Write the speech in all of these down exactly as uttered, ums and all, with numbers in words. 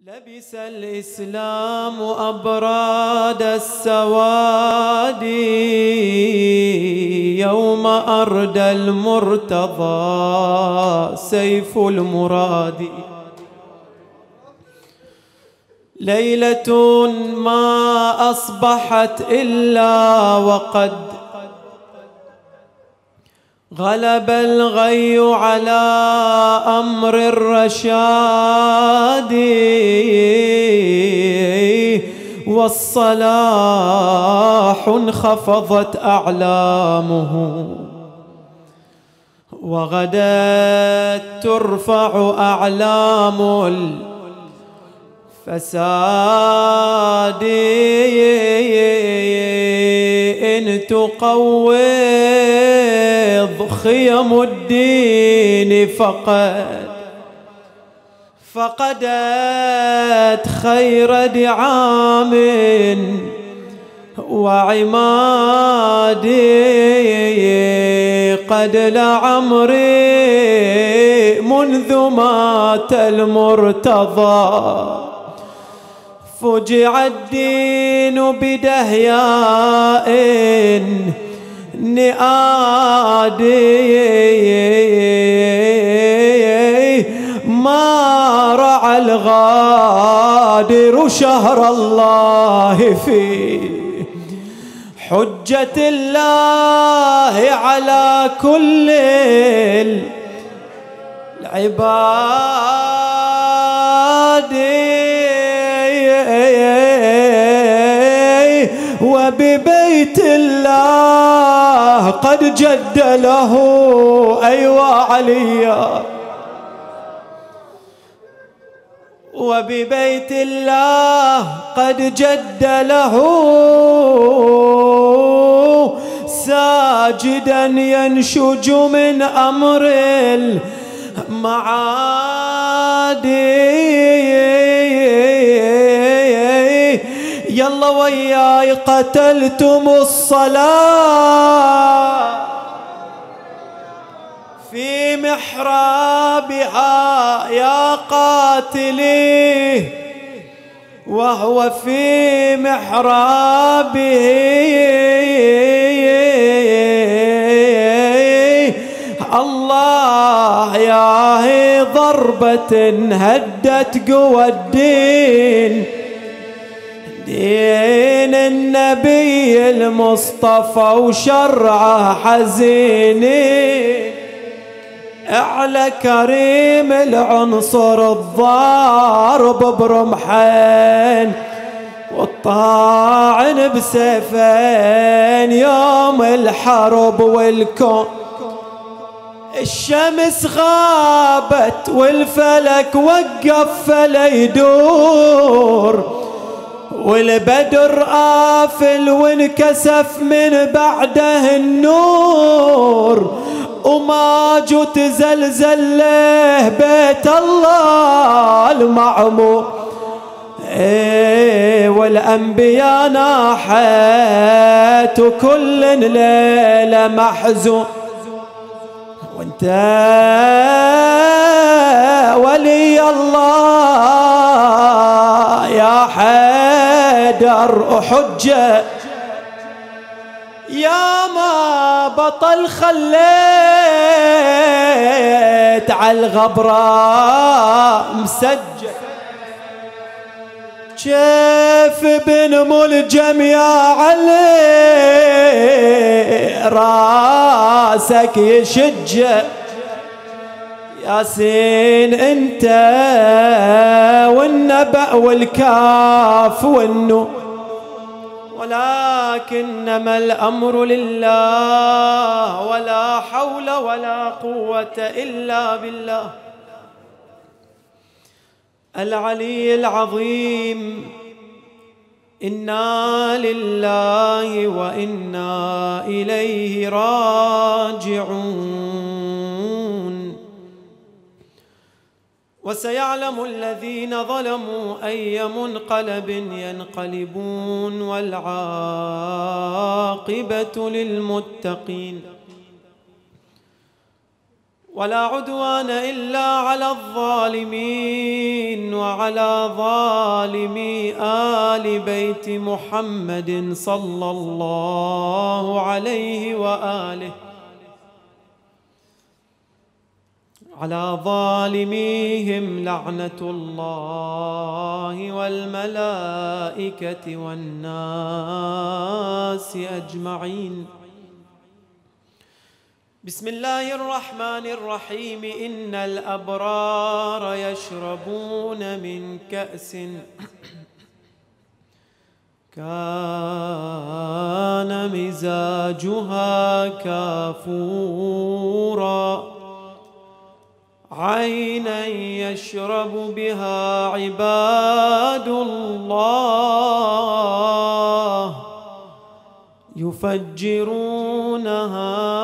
لبس الإسلام أبراد السواد يوم أردى المرتضى سيف المراد. ليلة ما أصبحت إلا وقد غلب الغي على أمر الرشاد، والصلاح انخفضت أعلامه، وغدت ترفع أعلام الفساد. إن تقوض خيم الدين فقد فقدت خير دعام وعماد. قد لعمري منذ مات المرتضى فجع الدين بدهياء نئادي. ما رعى الغادر شهر الله في حجة الله على كل العباد. وببيت الله قد جد له أيوا عليا، وببيت الله قد جد له ساجدا ينشج من أمر المعادي. يلا وياي قتلتم الصلاة في محرابها يا قاتلي، وهو في محرابه الله ياهي ضربة هدت قوى الدين، دين النبي المصطفى وشرعه حزينين. اعلى كريم العنصر الضارب برمحين والطاعن بسيفين يوم الحرب والكون. الشمس غابت والفلك وقف فلا يدور، والبدر آفل وانكسف من بعده النور، وما جو تزلزل له بيت الله المعمور. ايه والأنبياء ناحت وكل ليلة محزون، وانت ولي الله يا حيدر حجة. يا ما بطل خليت على الغبراء مسجل، كيف بن ملجم يا علي راسك يشج. ياسين انت والنبأ والكاف والنون، ولكنما الأمر لله ولا حول ولا قوة إلا بالله العلي العظيم. إنا لله وإنا إليه راجعون. وسيعلم الذين ظلموا أي منقلب ينقلبون، والعاقبة للمتقين. ولا عدوان إلا على الظالمين، وعلى ظالمي آل بيت محمد صلى الله عليه وآله، على ظالميهم لعنة الله والملائكة والناس أجمعين. بسم الله الرحمن الرحيم. إن الأبرار يشربون من كأس كان مزاجها كافورا، عينا يشرب بها عباد الله يفجرونها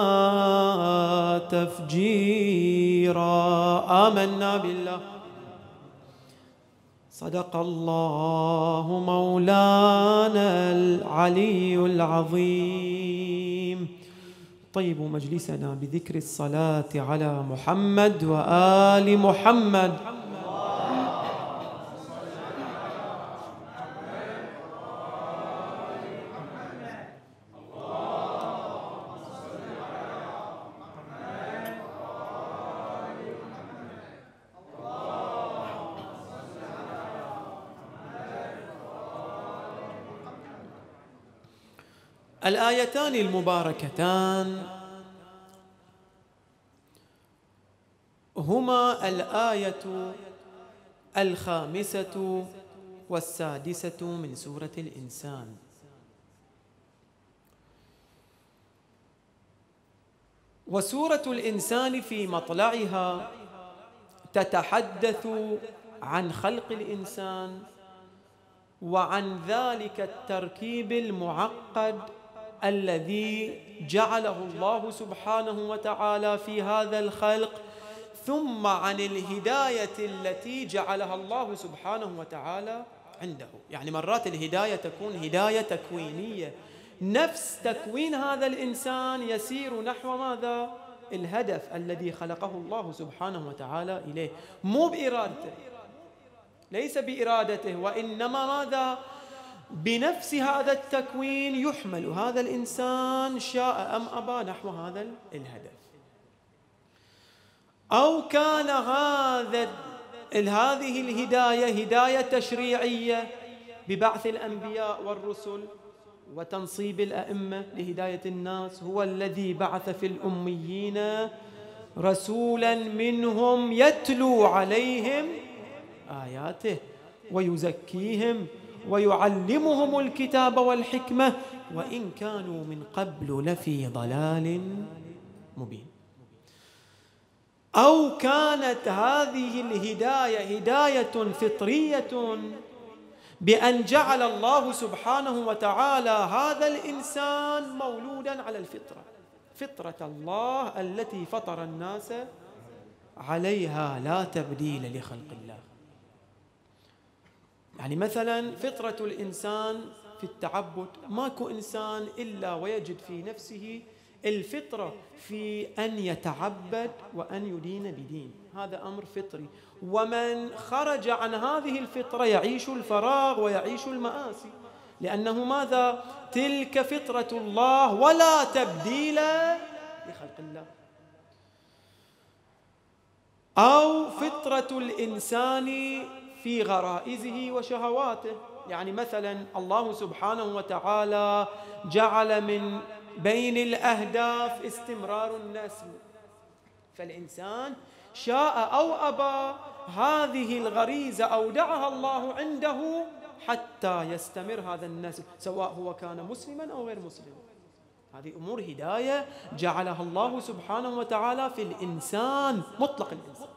تفجيرا. آمنا بالله. صدق الله مولانا العلي العظيم. طيبوا مجلسنا بذكر الصلاة على محمد وآل محمد. الآيتان المباركتان هما الآية الخامسة والسادسة من سورة الإنسان. وسورة الإنسان في مطلعها تتحدث عن خلق الإنسان وعن ذلك التركيب المعقد الذي جعله الله سبحانه وتعالى في هذا الخلق، ثم عن الهداية التي جعلها الله سبحانه وتعالى عنده. يعني مرات الهداية تكون هداية تكوينية، نفس تكوين هذا الإنسان يسير نحو ماذا؟ الهدف الذي خلقه الله سبحانه وتعالى إليه، مو بإرادته، ليس بإرادته، وإنما ماذا؟ بنفس هذا التكوين يحمل هذا الإنسان شاء أم أبى نحو هذا الهدف. أو كان هذا هذه الهداية هداية تشريعية ببعث الأنبياء والرسل وتنصيب الأئمة لهداية الناس. هو الذي بعث في الأميين رسولا منهم يتلو عليهم آياته ويزكيهم ويعلمهم الكتاب والحكمة وإن كانوا من قبل لفي ضلال مبين. أو كانت هذه الهداية هداية فطرية بأن جعل الله سبحانه وتعالى هذا الإنسان مولودا على الفطرة، فطرة الله التي فطر الناس عليها، لا تبديل لخلق الله. يعني مثلا فطرة الإنسان في التعبد، ماكو إنسان إلا ويجد في نفسه الفطرة في أن يتعبد وأن يدين بدين، هذا أمر فطري. ومن خرج عن هذه الفطرة يعيش الفراغ ويعيش المآسي، لأنه ماذا؟ تلك فطرة الله ولا تبديل لخلق الله. أو فطرة الإنسان في غرائزه وشهواته، يعني مثلا الله سبحانه وتعالى جعل من بين الأهداف استمرار النسل، فالإنسان شاء أو أبى هذه الغريزة أودعها الله عنده حتى يستمر هذا النسل، سواء هو كان مسلما أو غير مسلم. هذه أمور هداية جعلها الله سبحانه وتعالى في الإنسان، مطلق الإنسان.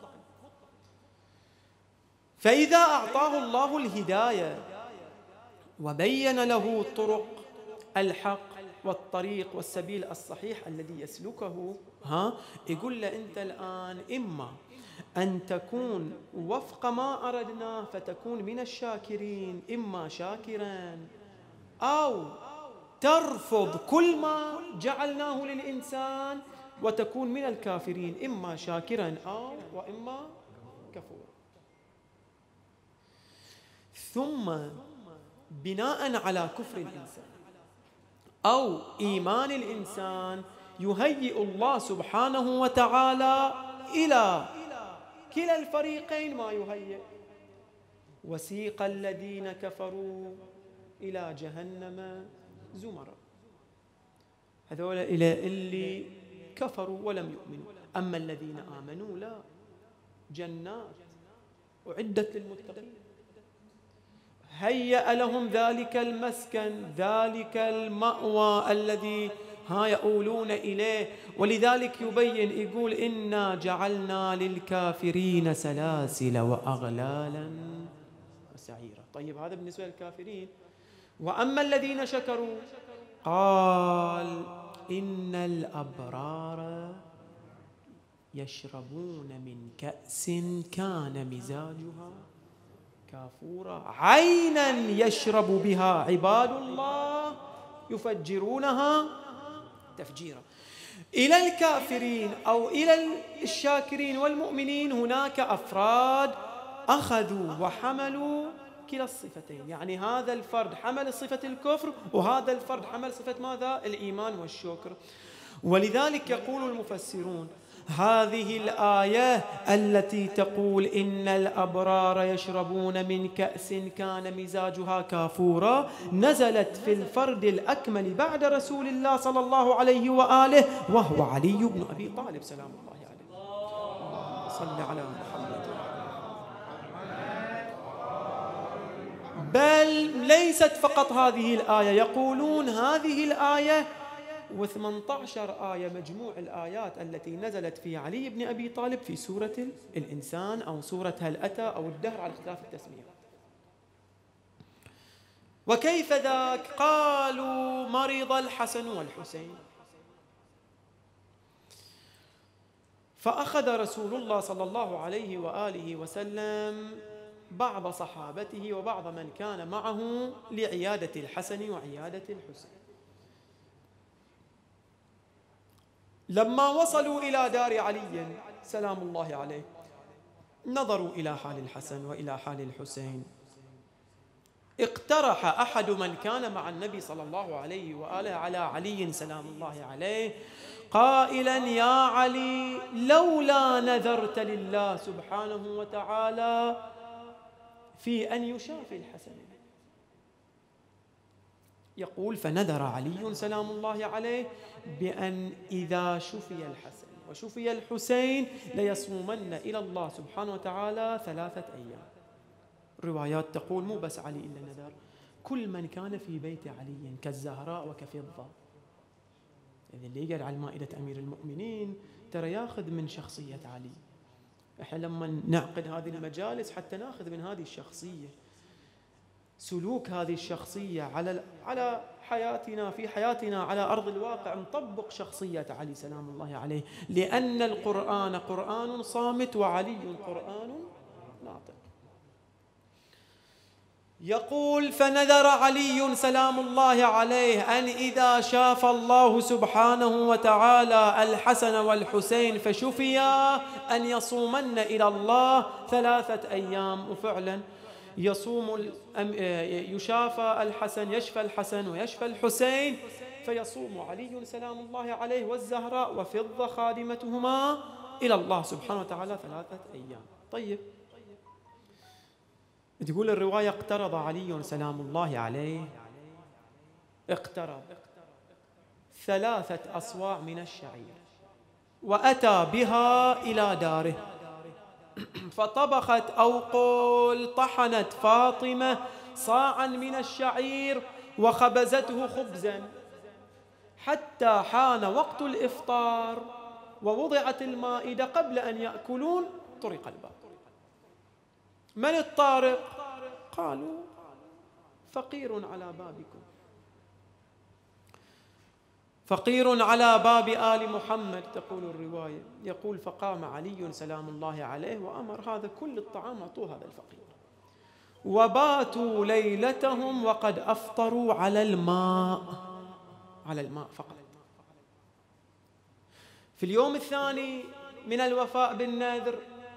فإذا أعطاه الله الهداية وبين له طرق الحق والطريق والسبيل الصحيح الذي يسلكه، ها يقول له أنت الآن إما أن تكون وفق ما أردنا فتكون من الشاكرين، إما شاكرا، أو ترفض كل ما جعلناه للإنسان وتكون من الكافرين إما شاكرا أو وإما كفورا. ثم بناء على كفر الإنسان أو إيمان الإنسان يهيئ الله سبحانه وتعالى إلى كلا الفريقين ما يهيئ. وسيق الذين كفروا إلى جهنم زمرا، هذول إلى اللي كفروا ولم يؤمنوا. أما الذين آمنوا لا، جنات أعدت للمتقين، هيأ لهم ذلك المسكن، ذلك المأوى الذي ها يؤولون إليه. ولذلك يبين يقول إنا جعلنا للكافرين سلاسل وأغلالا وسعيرا. طيب هذا بالنسبة للكافرين. وأما الذين شكروا قال إن الأبرار يشربون من كأس كان مزاجها كافورا عينا يشرب بها عباد الله يفجرونها تفجيرا. إلى الكافرين أو إلى الشاكرين والمؤمنين هناك أفراد أخذوا وحملوا كلا الصفتين، يعني هذا الفرد حمل صفة الكفر وهذا الفرد حمل صفة ماذا؟ الإيمان والشكر. ولذلك يقول المفسرون هذه الآية التي تقول إن الأبرار يشربون من كأس كان مزاجها كافورا نزلت في الفرد الأكمل بعد رسول الله صلى الله عليه وآله وهو علي بن أبي طالب سلام الله عليه. اللهم صل على محمد. بل ليست فقط هذه الآية، يقولون هذه الآية وثمانية عشر آية مجموع الآيات التي نزلت في علي بن أبي طالب في سورة الإنسان أو سورة هل أتى أو الدهر على اختلاف التسمية. وكيف ذاك؟ قالوا مرض الحسن والحسين، فأخذ رسول الله صلى الله عليه وآله وسلم بعض صحابته وبعض من كان معه لعيادة الحسن وعيادة الحسين. لما وصلوا إلى دار علي سلام الله عليه نظروا إلى حال الحسن وإلى حال الحسين. اقترح أحد من كان مع النبي صلى الله عليه وآله على علي سلام الله عليه قائلا يا علي لولا نذرت لله سبحانه وتعالى في أن يشافي الحسن. يقول فنذر علي سلام الله عليه بأن إذا شفي الحسن وشفي الحسين ليصومن إلى الله سبحانه وتعالى ثلاثة أيام. الروايات تقول مو بس علي إلا نذر، كل من كان في بيت علي كالزهراء وكفضة. إذا اللي يقعد على مائدة أمير المؤمنين ترى ياخذ من شخصية علي. احنا لما نعقد هذه المجالس حتى ناخذ من هذه الشخصية، سلوك هذه الشخصية على على حياتنا في حياتنا على أرض الواقع، نطبق شخصية علي سلام الله عليه، لأن القرآن قرآن صامت وعلي قرآن ناطق. يقول فنذر علي سلام الله عليه أن إذا شاف الله سبحانه وتعالى الحسن والحسين فشفيا أن يصومن إلى الله ثلاثة أيام. وفعلا يصوم يشافى الحسن، يشفى الحسن ويشفى الحسين، فيصوم علي سلام الله عليه والزهراء وفضة خادمتهما إلى الله سبحانه وتعالى ثلاثة أيام. طيب تقول الرواية اقترض علي سلام الله عليه اقترض ثلاثة أصواع من الشعير وأتى بها إلى داره فطبخت أو قل طحنت فاطمة صاعا من الشعير وخبزته خبزا حتى حان وقت الإفطار ووضعت المائدة قبل أن يأكلون طرق الباب. من الطارق؟ قالوا فقير على بابكم، فقير على باب آل محمد. تقول الرواية يقول فقام علي سلام الله عليه وأمر هذا كل الطعام أعطوه هذا الفقير، وباتوا ليلتهم وقد أفطروا على الماء، على الماء فقط. في اليوم الثاني من الوفاء بالنذر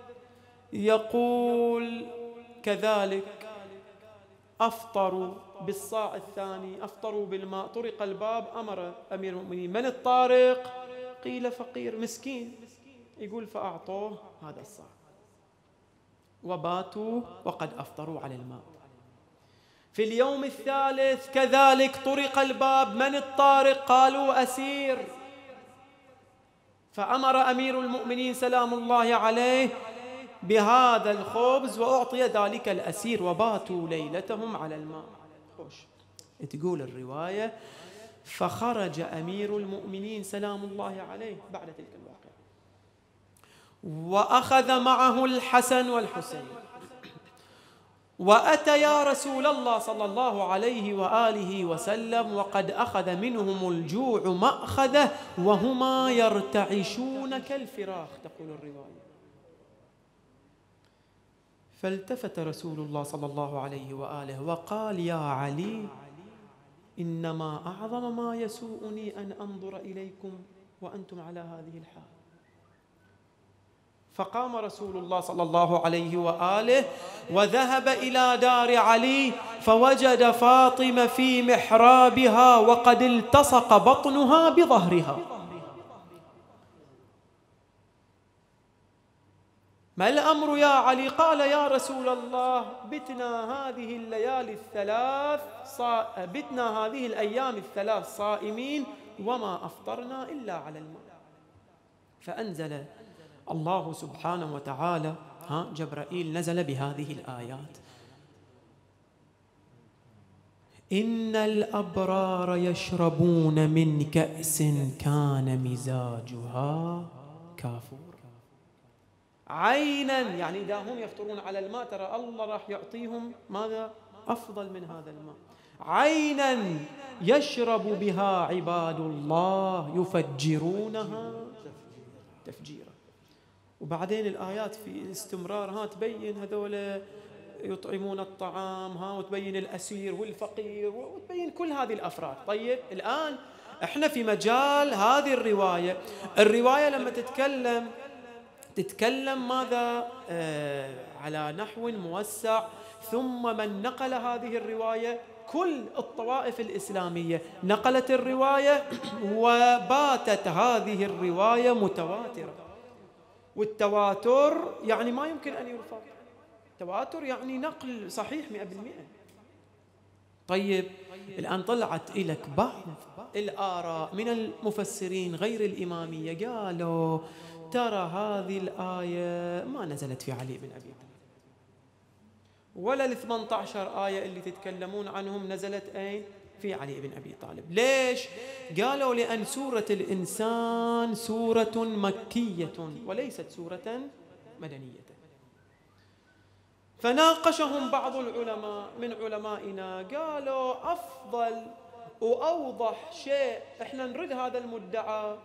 يقول كذلك أفطروا بالصاع الثاني، أفطروا بالماء، طرق الباب، أمر أمير المؤمنين من الطارق؟ قيل فقير مسكين. يقول فأعطوه هذا الصاع وباتوا وقد أفطروا على الماء. في اليوم الثالث كذلك طرق الباب، من الطارق؟ قالوا أسير، فأمر أمير المؤمنين سلام الله عليه بهذا الخبز وأعطي ذلك الأسير وباتوا ليلتهم على الماء. خوش. تقول الرواية فخرج أمير المؤمنين سلام الله عليه بعد تلك الواقعة وأخذ معه الحسن والحسين وأتيا رسول الله صلى الله عليه وآله وسلم وقد أخذ منهم الجوع مأخذه وهما يرتعشون كالفراخ، تقول الرواية. فالتفت رسول الله صلى الله عليه وآله وقال يا علي إنما أعظم ما يسوءني أن أنظر إليكم وأنتم على هذه الحال. فقام رسول الله صلى الله عليه وآله وذهب إلى دار علي فوجد فاطمة في محرابها وقد التصق بطنها بظهرها. ما الأمر يا علي؟ قال يا رسول الله بتنا هذه الليالي الثلاث صا... بتنا هذه الأيام الثلاث صائمين وما أفطرنا إلا على الماء. فأنزل الله سبحانه وتعالى، ها جبرائيل نزل بهذه الآيات: إن الأبرار يشربون من كأس كان مزاجها كافور. عينا، يعني إذا هم يفطرون على الماء ترى الله راح يعطيهم ماذا؟ أفضل من هذا الماء. عينا يشرب بها عباد الله يفجرونها تفجيرا. وبعدين الآيات في استمرار ها تبين هذول يطعمون الطعام، ها وتبين الأسير والفقير وتبين كل هذه الأفراد. طيب الآن احنا في مجال هذه الرواية، الرواية لما تتكلم تتكلم ماذا؟ آه على نحو موسع. ثم من نقل هذه الرواية كل الطوائف الإسلامية نقلت الرواية وباتت هذه الرواية متواترة. والتواتر يعني ما يمكن أن يرفض، التواتر يعني نقل صحيح مئة بالمئة. طيب الآن طلعت إليك بعض الآراء من المفسرين غير الإمامية قالوا ترى هذه الآية ما نزلت في علي بن أبي طالب، ولا ال ثمانية عشر آية اللي تتكلمون عنهم نزلت أين؟ في علي بن أبي طالب. ليش؟ قالوا لأن سورة الإنسان سورة مكية وليست سورة مدنية. فناقشهم بعض العلماء من علمائنا قالوا أفضل وأوضح شيء احنا نرد هذا المدعى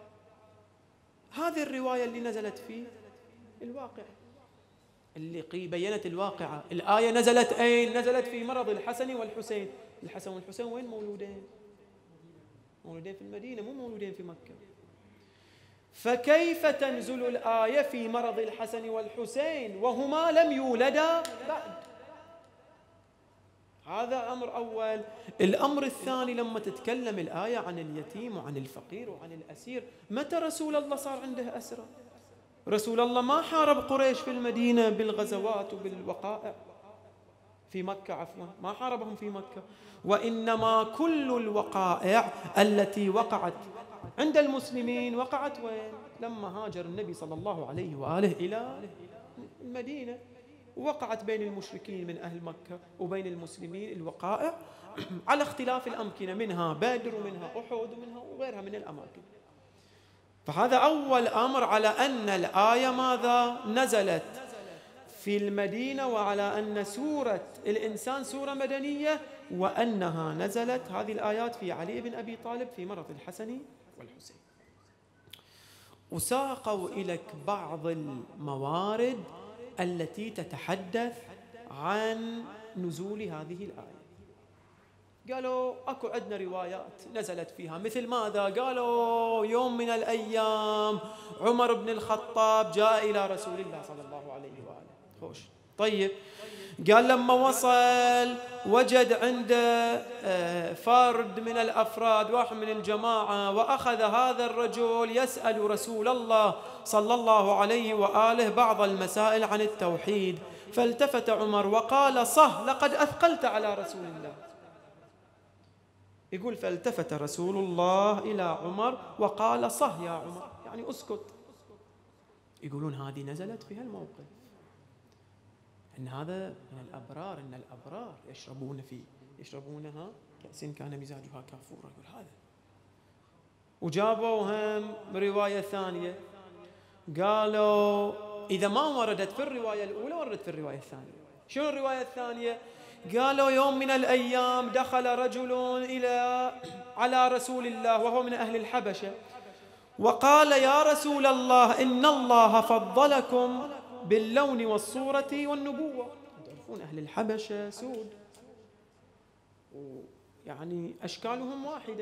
هذه الرواية اللي نزلت في الواقع، اللي بينت الواقعة. الآية نزلت أين؟ نزلت في مرض الحسن والحسين. الحسن والحسين وين مولودين؟ مولودين في المدينة، مو مولودين في مكة. فكيف تنزل الآية في مرض الحسن والحسين وهما لم يولدا بعد؟ هذا أمر أول. الأمر الثاني لما تتكلم الآية عن اليتيم وعن الفقير وعن الأسير، متى رسول الله صار عنده أسرى؟ رسول الله ما حارب قريش في المدينة بالغزوات وبالوقائع في مكة، عفوا ما حاربهم في مكة، وإنما كل الوقائع التي وقعت عند المسلمين وقعت وين؟ لما هاجر النبي صلى الله عليه وآله إلى المدينة، وقعت بين المشركين من أهل مكة وبين المسلمين الوقائع على اختلاف الأمكنة، منها بدر ومنها أحد ومنها وغيرها من الأماكن. فهذا أول أمر على أن الآية ماذا؟ نزلت في المدينة، وعلى أن سورة الإنسان سورة مدنية، وأنها نزلت هذه الآيات في علي بن أبي طالب في مرض الحسن والحسين. وساقوا إليك بعض الموارد التي تتحدث عن نزول هذه الآية. قالوا أكو عندنا روايات نزلت فيها مثل ماذا؟ قالوا يوم من الأيام عمر بن الخطاب جاء إلى رسول الله صلى الله عليه وآله. خوش. طيب، قال لما وصل وجد عنده فرد من الأفراد، واحد من الجماعة، وأخذ هذا الرجل يسأل رسول الله صلى الله عليه وآله بعض المسائل عن التوحيد. فالتفت عمر وقال: صح، لقد أثقلت على رسول الله. يقول فالتفت رسول الله إلى عمر وقال: صح يا عمر، يعني أسكت. يقولون هذه نزلت في هالموقف، أن هذا من الأبرار، أن الأبرار يشربون في يشربونها كأس كان مزاجها كافورا. يقول هذا. وجابوا هم رواية ثانية، قالوا إذا ما وردت في الرواية الأولى وردت في الرواية الثانية. شنو الرواية الثانية؟ قالوا يوم من الأيام دخل رجل إلى على رسول الله وهو من أهل الحبشة، وقال: يا رسول الله، إن الله فضلكم باللون والصورة والنبوة. تعرفون أهل الحبشة سود، يعني أشكالهم واحدة.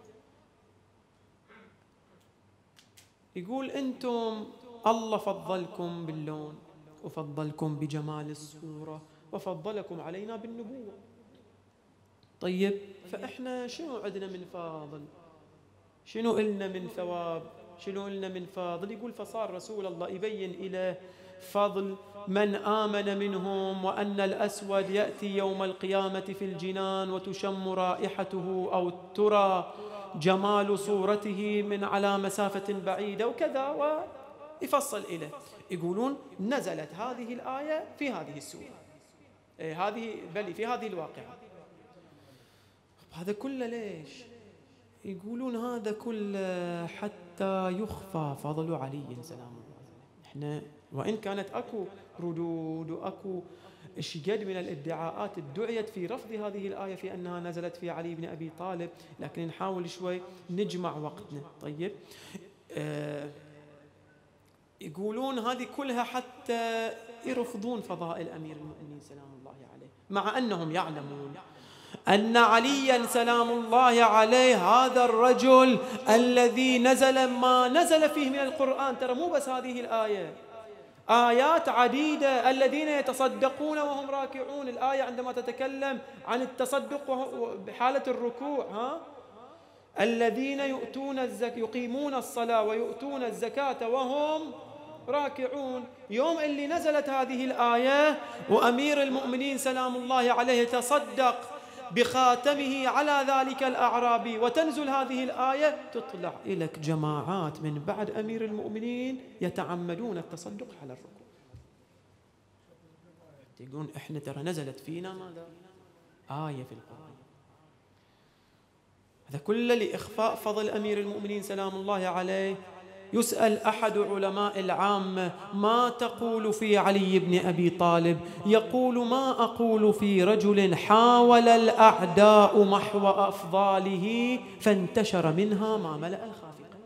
يقول أنتم الله فضلكم باللون، وفضلكم بجمال الصورة، وفضلكم علينا بالنبوة. طيب، فإحنا شنو عندنا من فاضل؟ شنو إلنا من ثواب؟ شنو إلنا من فاضل؟ يقول فصار رسول الله يبين إلى فضل من آمن منهم، وأن الأسود يأتي يوم القيامة في الجنان وتشم رائحته أو ترى جمال صورته من على مسافة بعيدة وكذا، ويفصل إليه. يقولون نزلت هذه الآية في هذه السورة، إيه هذه بل في هذه الواقعة. هذا كله ليش؟ يقولون هذا كله حتى يخفى فضل علي سلام الله عليه. احنا وإن كانت أكو ردود وأكو اشقد من الادعاءات ادعيت في رفض هذه الآية في أنها نزلت في علي بن أبي طالب، لكن نحاول شوي نجمع وقتنا. طيب، آه يقولون هذه كلها حتى يرفضون فضائل أمير المؤمنين سلام الله عليه، مع أنهم يعلمون أن عليا سلام الله عليه هذا الرجل الذي نزل ما نزل فيه من القرآن. ترى مو بس هذه الآية، آيات عديدة. الذين يتصدقون وهم راكعون، الآية عندما تتكلم عن التصدق بحالة الركوع، ها الذين يؤتون الزك يقيمون الصلاة ويؤتون الزكاة وهم راكعون. يوم اللي نزلت هذه الآية وأمير المؤمنين سلام الله عليه تصدق بخاتمه على ذلك الأعرابي، وتنزل هذه الآية، تطلع إليك جماعات من بعد أمير المؤمنين يتعمدون التصدق على الركوع. يقولون إحنا ترى نزلت فينا ماذا؟ آية في القرآن. هذا كله لإخفاء فضل أمير المؤمنين سلام الله عليه. يسأل أحد علماء العامة: ما تقول في علي بن أبي طالب؟ يقول: ما أقول في رجل حاول الأعداء محو أفضاله فانتشر منها ما ملأ الخافقين.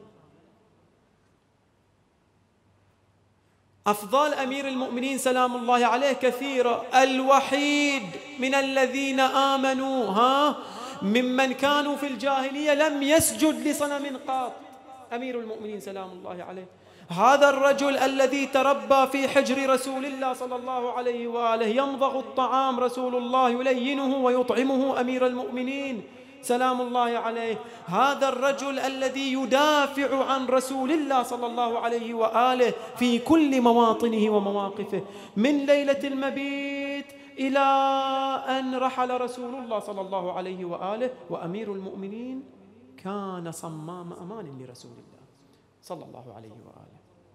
أفضال أمير المؤمنين سلام الله عليه كثيرة. الوحيد من الذين آمنوا ها ممن كانوا في الجاهلية لم يسجد لصنم قط أمير المؤمنين سلام الله عليه. هذا الرجل الذي تربى في حجر رسول الله صلى الله عليه وآله، يمضغ الطعام رسول الله يلينه ويطعمه أمير المؤمنين سلام الله عليه. هذا الرجل الذي يدافع عن رسول الله صلى الله عليه وآله في كل مواطنه ومواقفه، من ليلة المبيت إلى أن رحل رسول الله صلى الله عليه وآله. وأمير المؤمنين كان صمام أمان لرسول الله صلى الله عليه وآله،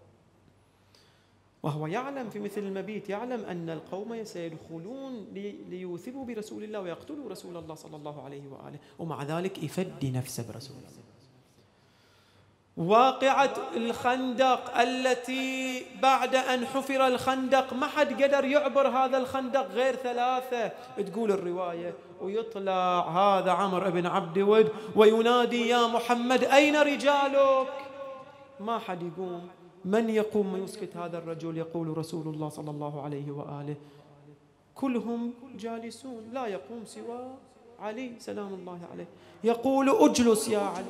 وهو يعلم في مثل المبيت، يعلم أن القوم سيدخلون ليوثبوا برسول الله ويقتلوا رسول الله صلى الله عليه وآله، ومع ذلك يفدي نفسه برسول الله. واقعة الخندق التي بعد أن حفر الخندق ما حد قدر يعبر هذا الخندق غير ثلاثة، تقول الرواية، ويطلع هذا عمرو بن عبد ود وينادي: يا محمد أين رجالك؟ ما حد يقوم. من يقوم ويسكت هذا الرجل؟ يقول رسول الله صلى الله عليه وآله: كلهم جالسون، لا يقوم سوى علي سلام الله عليه يقول اجلس يا علي.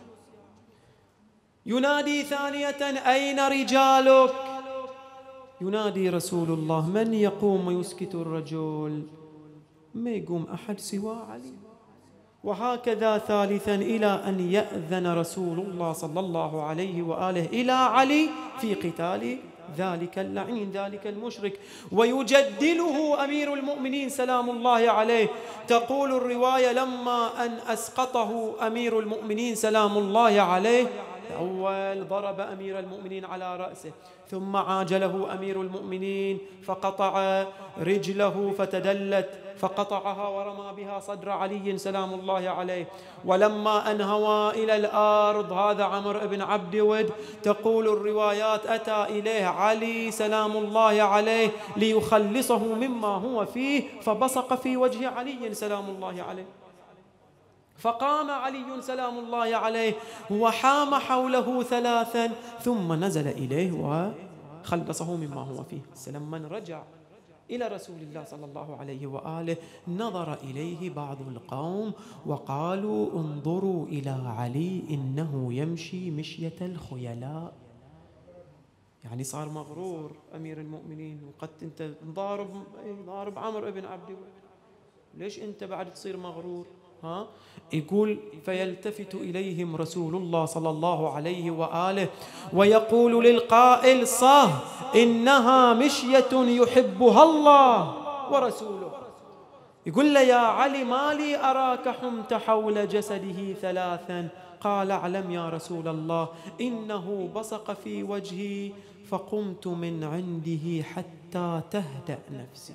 ينادي ثانية أين رجالك؟ ينادي رسول الله من يقوم ويسكت الرجل؟ ما يقوم أحد سوى علي. وهكذا ثالثا إلى أن يأذن رسول الله صلى الله عليه وآله إلى علي في قتال ذلك اللعين ذلك المشرك، ويجدله أمير المؤمنين سلام الله عليه. تقول الرواية لما أن أسقطه أمير المؤمنين سلام الله عليه أول ضرب أمير المؤمنين على رأسه، ثم عاجله أمير المؤمنين فقطع رجله فتدلت فقطعها ورمى بها صدر علي سلام الله عليه. ولما أنهوى إلى الأرض هذا عمرو بن عبد ود، تقول الروايات أتى إليه علي سلام الله عليه ليخلصه مما هو فيه، فبصق في وجه علي سلام الله عليه. فقام علي سلام الله عليه وحام حوله ثلاثا ثم نزل إليه وخلصه مما هو فيه. لما رجع إلى رسول الله صلى الله عليه وآله نظر إليه بعض القوم وقالوا انظروا إلى علي إنه يمشي مشية الخيلاء. يعني صار مغرور أمير المؤمنين، وقد أنت ضارب ضارب عمرو بن عبد ود، ليش أنت بعد تصير مغرور؟ ها؟ يقول فيلتفت إليهم رسول الله صلى الله عليه وآله ويقول للقائل صح إنها مشية يحبها الله ورسوله. يقول له يا علي ما لي أراك حمت حول جسده ثلاثا؟ قال اعلم يا رسول الله إنه بصق في وجهي فقمت من عنده حتى تهدأ نفسي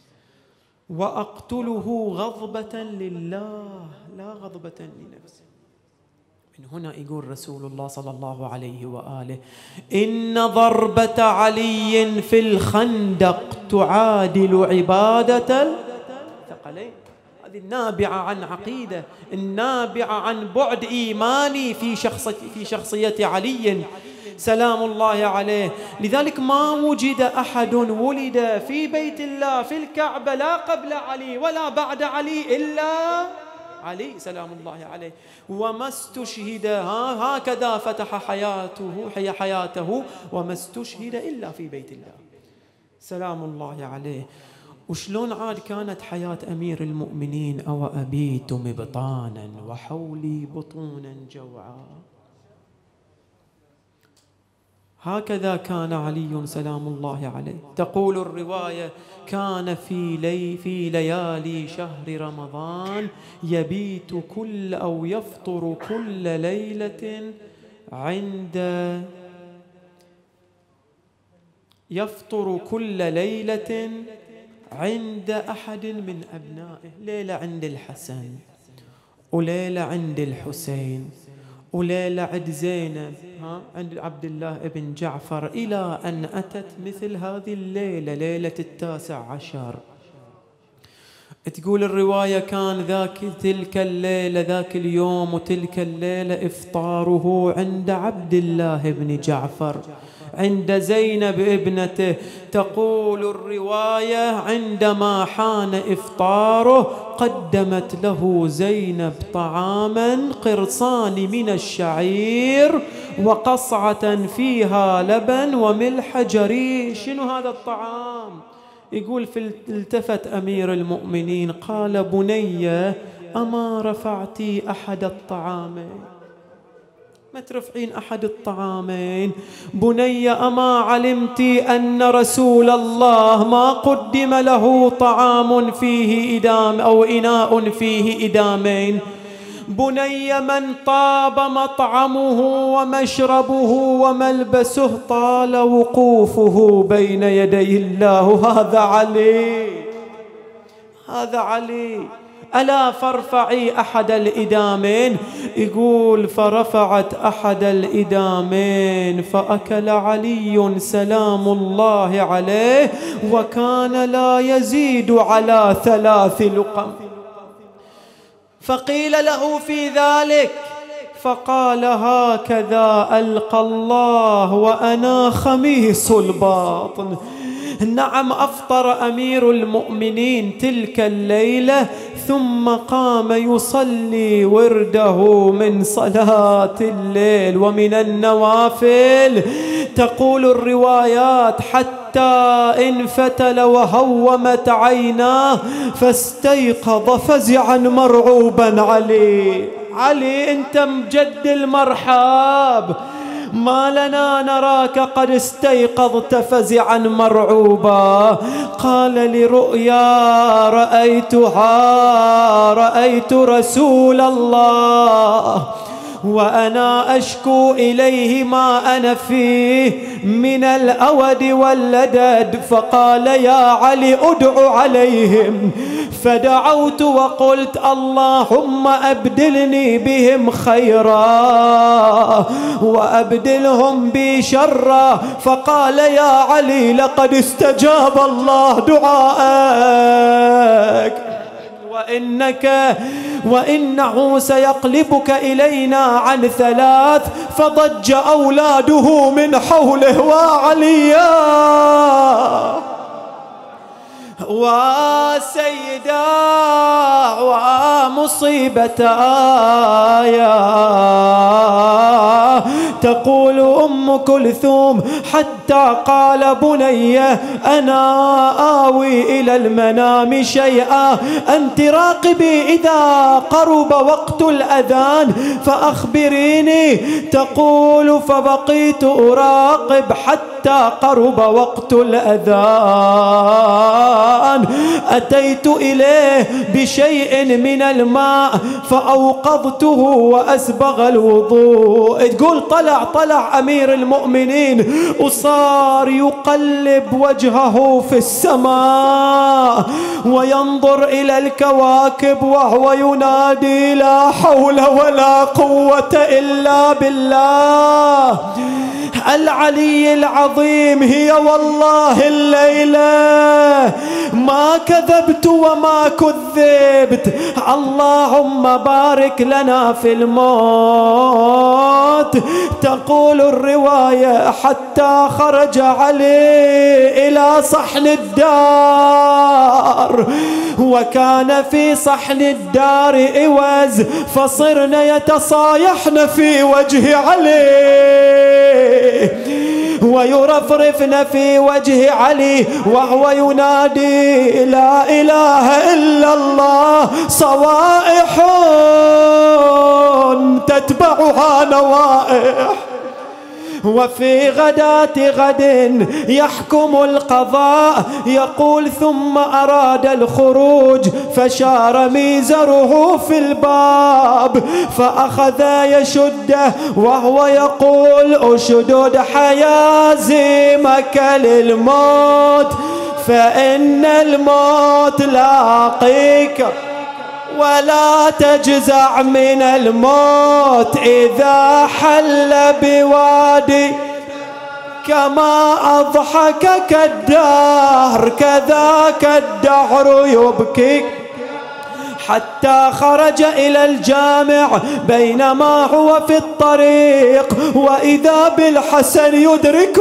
وأقتله غضبة لله لا غضبة لنفسي. من هنا يقول رسول الله صلى الله عليه وآله إن ضربة علي في الخندق تعادل عبادة الثقلين. هذه النابعة عن عقيدة، النابعة عن بعد إيماني في شخصية في شخصية علي سلام الله عليه. لذلك ما وجد أحد ولد في بيت الله في الكعبة لا قبل علي ولا بعد علي إلا علي سلام الله عليه، وما استشهد هكذا فتح حياته حي حياته وما استشهد إلا في بيت الله سلام الله عليه. وشلون عاد كانت حياة أمير المؤمنين؟ أو أبيت مبطانا وحولي بطونا جوعا. هكذا كان علي سلام الله عليه. تقول الرواية كان في لي في ليالي شهر رمضان يبيت كل أو يفطر كل ليلة عند يفطر كل ليلة عند أحد من أبنائه، ليلة عند الحسن وليلة عند الحسين وليلة عند زينب ها عند عبد الله ابن جعفر، إلى أن أتت مثل هذه الليلة ليلة التاسع عشر. تقول الرواية كان ذاك تلك الليلة ذاك اليوم وتلك الليلة إفطاره عند عبد الله بن جعفر عند زينب ابنته. تقول الرواية عندما حان إفطاره قدمت له زينب طعاما قرصان من الشعير وقصعة فيها لبن وملح جري. شنو هذا الطعام؟ يقول فالتفت أمير المؤمنين قال بني أما رفعتي أحد الطعامين؟ ما ترفعين أحد الطعامين؟ بني أما علمتي أن رسول الله ما قدم له طعام فيه إدام أو إناء فيه إدامين؟ بني من طاب مطعمه ومشربه وملبسه طال وقوفه بين يدي الله. هذا علي هذا علي ألا فارفعي أحد الإدامين؟ يقول فرفعت أحد الإدامين فأكل علي سلام الله عليه وكان لا يزيد على ثلاث لقم. فقيل له في ذلك فقال هكذا ألقى الله وأنا خميس الباطن. نعم أفطر أمير المؤمنين تلك الليلة، ثم قام يصلي ورده من صلاة الليل ومن النوافل. تقول الروايات حتى انفتل وهومت عيناه فاستيقظ فزعا مرعوبا. علي علي أنت مجد المرحاب، ما لنا نراك قد استيقظت فزعا مرعوبا. قال لرؤيا رأيتها رأيت رسول الله وأنا أشكو إليه ما أنا فيه من الأود واللدد، فقال يا علي ادع عليهم. فدعوت وقلت اللهم أبدلني بهم خيرا وأبدلهم بي شرا. فقال يا علي لقد استجاب الله دعاءك، وإنك وإنه سيقلبك إلينا عن ثلاث. فضج أولاده من حوله وعليا وسيدا ومصيبتايا. تقول أم كلثوم حتى قال بني أنا آوي إلى المنام شيئا، أنت راقبي إذا قرب وقت الأذان فأخبريني. تقول فبقيت أراقب حتى قرب وقت الأذان، أتيت إليه بشيء من الماء فأوقظته وأسبغ الوضوء. تقول طلع طلع أمير المؤمنين وصار يقلب وجهه في السماء وينظر إلى الكواكب وهو ينادي لا حول ولا قوة إلا بالله العلي العظيم. هي والله الليلة ما كذبت وما كذبت. اللهم بارك لنا في الموت. تقول الرواية حتى خرج علي إلى صحن الدار، وكان في صحن الدار إوز، فصرن يتصايحن في وجه علي ويرفرفن في وجه علي وهو ينادي لا إله إلا الله. صوائح تتبعها نوائح. وفي غداة غد يحكم القضاء. يقول ثم أراد الخروج فشار ميزره في الباب فأخذ يشده وهو يقول أشدد حيازمك للموت فإن الموت لاقيك، ولا تجزع من الموت إذا حل بوادي. كما أضحكك الدهر كذاك الدهر يبكيك. حتى خرج إلى الجامع بينما هو في الطريق وإذا بالحسن يدرك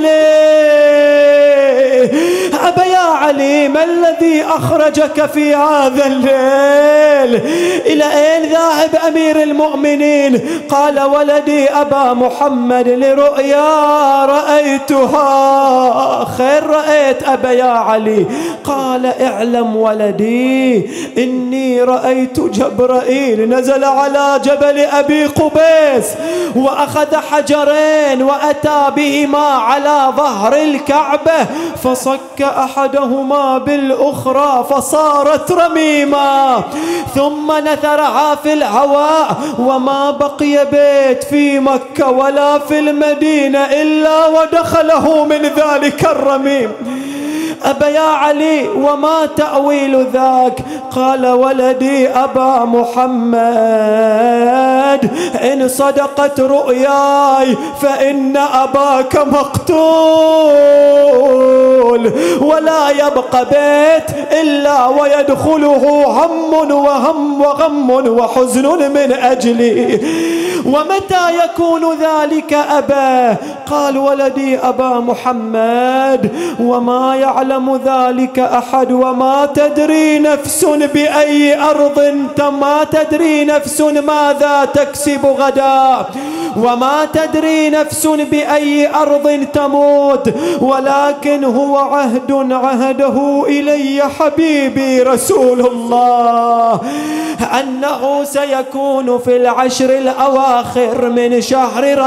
عليه. أبا يا علي ما الذي أخرجك في هذا الليل؟ إلى أين ذاهب أمير المؤمنين؟ قال ولدي أبا محمد لرؤيا رأيتها. خير رأيت أبا يا علي؟ قال اعلم ولدي إني رأيت جبرائيل نزل على جبل أبي قبيس وأخذ حجرين وأتى بهما على ظهر الكعبة فصك أحدهما بالأخرى فصارت رميما ثم نثرها في الهواء، وما بقي بيت في مكة ولا في المدينة إلا ودخله من ذلك الرميم. أبا يا علي وما تأويل ذاك؟ قال ولدي أبا محمد إن صدقت رؤياي فإن أباك مقتول. يقول: ولا يبقى بيت إلا ويدخله هم وهم وغم وحزن من أجلي. ومتى يكون ذلك أبا؟ قال: ولدي أبا محمد، وما يعلم ذلك أحد، وما تدري نفس بأي أرض، ما تدري نفس ماذا تكسب غدا، وما تدري نفس بأي أرض تموت، ولكن هو عهد عهده إلي حبيبي رسول الله أنه سيكون في العشر الأواخر من شهر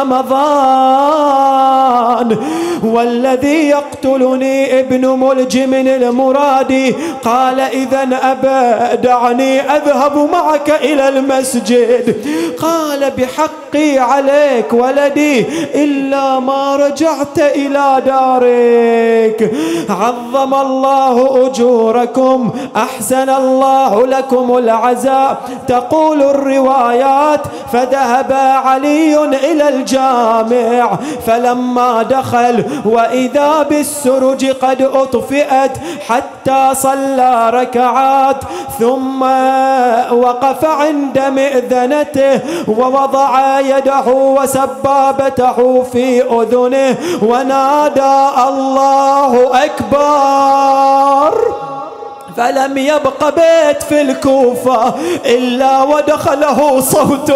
رمضان. والذي يقتلني ابن ملجم المرادي. قال: إذن أبا دعني أذهب معك إلى المسجد. قال: بحقي عليك ولدي، إلا ما رجعت إلى دارك. عظم الله أجوركم، أحسن الله لكم العزاء. تقول الروايات: فذهب علي إلى الجامع، فلما دخل وإذا بالسرج قد أطفئت حتى صلى ركعات، ثم وقف عند مئذنته ووضع يده وسبابته في أذنه ونادى: الله أكبر. فلم يبق بيت في الكوفة إلا ودخله صوت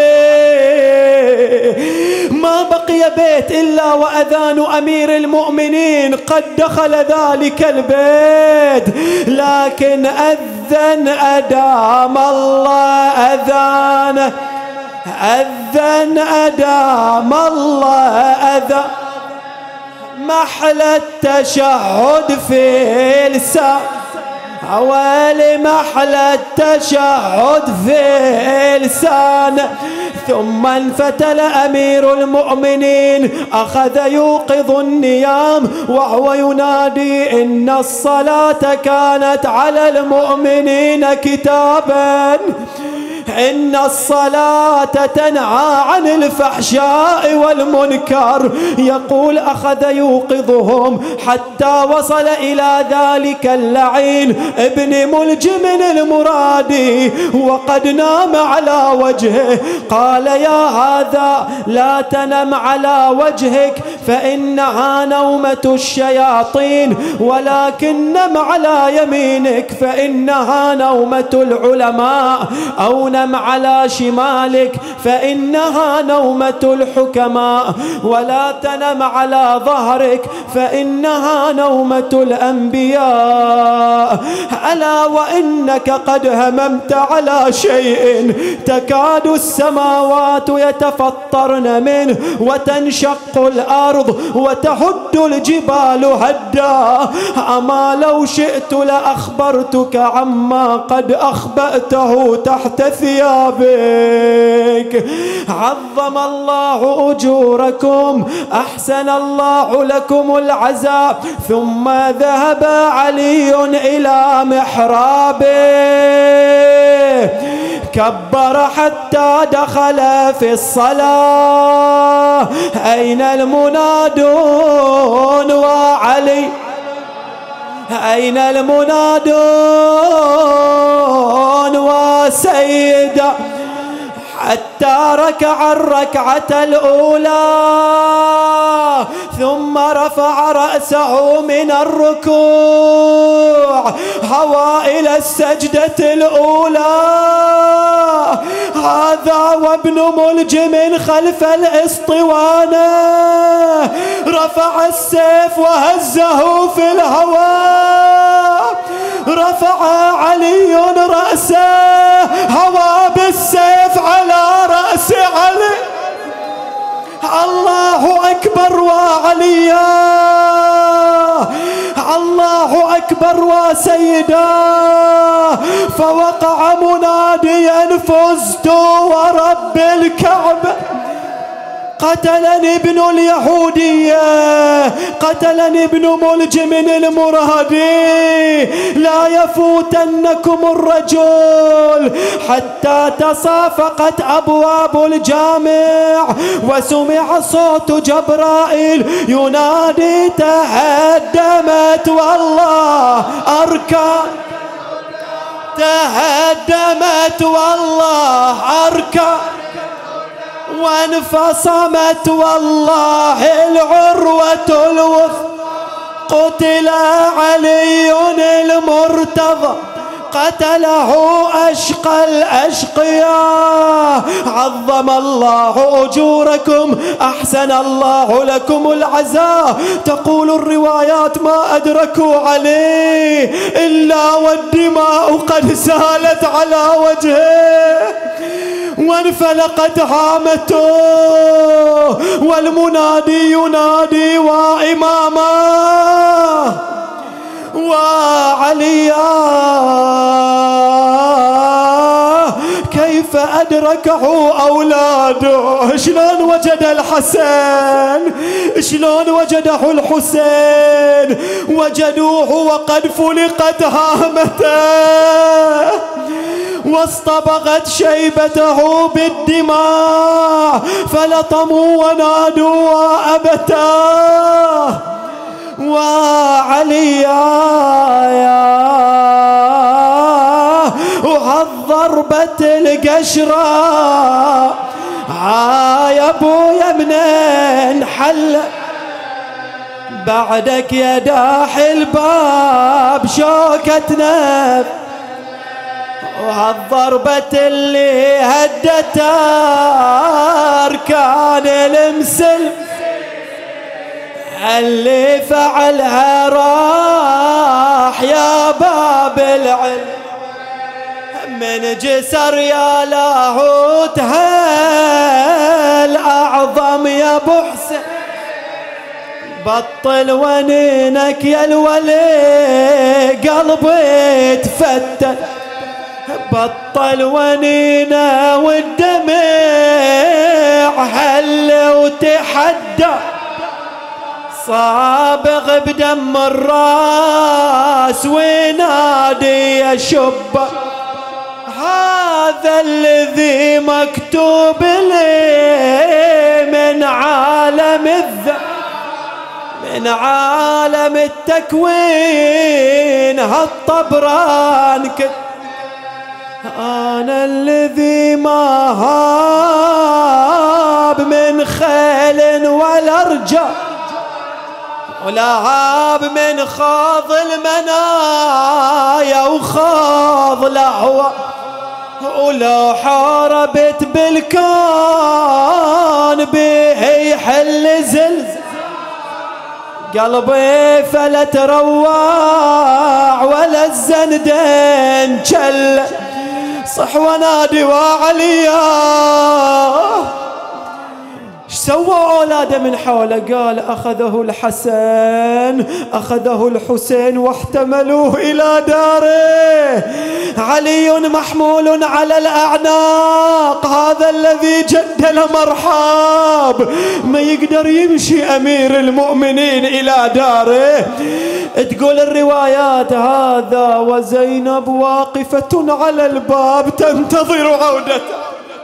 عليه، ما بقي بيت إلا وأذان أمير المؤمنين قد دخل ذلك البيت. لكن أذن أدام الله أذان، أذن أدام الله أذان، محل التشهد في لسان، أول محل التشهد في لسان. ثم انفتل أمير المؤمنين، أخذ يوقظ النيام وهو ينادي: إن الصلاة كانت على المؤمنين كتابا، إن الصلاة تنهى عن الفحشاء والمنكر. يقول: أخذ يوقظهم حتى وصل إلى ذلك اللعين ابن ملجم المرادي وقد نام على وجهه. قال: يا هذا، لا تنم على وجهك فإنها نومة الشياطين، ولكن نم على يمينك فإنها نومة العلماء، أو نم على شمالك فإنها نومة الحكماء، ولا تنم على ظهرك فإنها نومة الأنبياء. ألا وإنك قد هممت على شيء تكاد السماوات يتفطرن منه وتنشق الأرض وتهد الجبال هدا. أما لو شئت لأخبرتك عما قد أخبأته تحت ثيابك. عظم الله أجوركم، أحسن الله لكم العزاء. ثم ذهب علي إلى محرابه، كبر حتى دخل في الصلاة. أين المنادون وعلي؟ أين المنادون وسيدا؟ حتى ركع الركعة الأولى، ثم رفع رأسه من الركوع هوى إلى السجدة الأولى. هذا وابن ملجم خلف الإسطوانة رفع السيف وهزه في الهواء. رفع علي رأسه، هوى بالسيف على رأس علي. الله أكبر وعليا، الله أكبر وسيدا. فوقع مناديا: فزت ورب الكعبة. قتلني ابن اليهودية، قتلني ابن ملجم المرهدي. لا يفوتنكم الرجل حتى تصافقت أبواب الجامع وسمع صوت جبرائيل ينادي تهدمت والله أركان، تهدمت والله أركان، وانفصمت والله العروة الوثقى. قتل علي المرتضى قتله أشقى الأشقياء. عظم الله أجوركم، أحسن الله لكم العزاء. تقول الروايات ما أدركوا عليه إلا والدماء قد سالت على وجهه وانفلقت هامته، والمنادي ينادي وإماما وعليا. كيف أدركه أولاده؟ شلون وجد الحسن؟ شلون وجده الحسين؟ وجدوه وقد فلقت هامته واصطبغت شيبته بالدماء، فلطموا ونادوا وأبتاه وعليا وهالضربة القشرة. ها يا ابويا منين حل بعدك يا داح الباب شوكتنا، وهالضربة اللي هدت أركان المسلم اللي فعلها راح يا باب العلم. من جسر يا لاهوت هالأعظم يا ابو حسين، بطل ونينك يا الولي قلبي تفتت، بطل ونينا والدمع هل وتحدى، صابغ بدم الراس وينادي يشب هذا الذي مكتوب لي من عالم الذنب، من عالم التكوين هالطبران كت. أنا الذي ما هاب من خيل ولا رجال، ولا هاب من خاض المنايا وخاض لهوى، ولو حاربت بالكون به يحل زلزال. قلبي فلا تروع ولا الزندين جل، صح ونادي وعليا. ايش سوى اولاده من حوله؟ قال اخذه الحسن، اخذه الحسين واحتملوه الى داره. علي محمول على الاعناق، هذا الذي جد لمرحاب، ما يقدر يمشي امير المؤمنين الى داره. تقول الروايات هذا وزينب واقفة على الباب تنتظر عودته.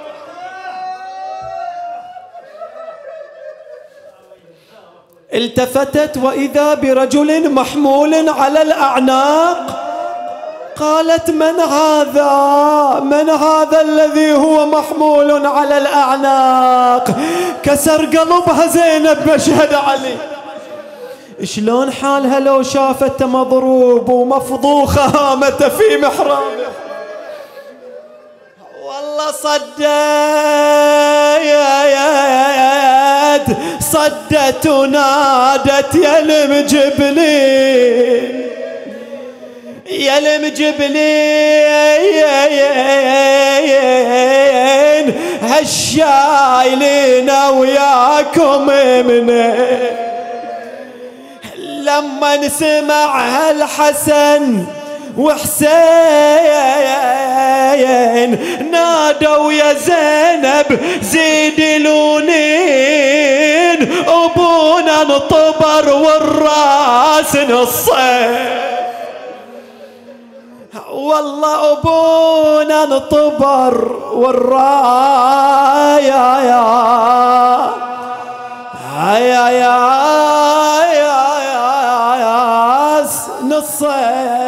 التفتت وإذا برجل محمول على الأعناق. قالت من هذا؟ من هذا الذي هو محمول على الأعناق؟ كسر قلبها زينب مشهد علي. شلون حالها لو شافته مضروب ومفضوخة هامته في محرابه؟ والله صدت صدت ونادت يا المجبلين، يا المجبلين هالشايلين وياكم منين. لما نسمع هالحسن وحسين نادوا نادوا يا زينب زيد لونين أبونا نطبر والراس نصين. والله أبونا نطبر والراس يا يا يا يا يا يا نصين.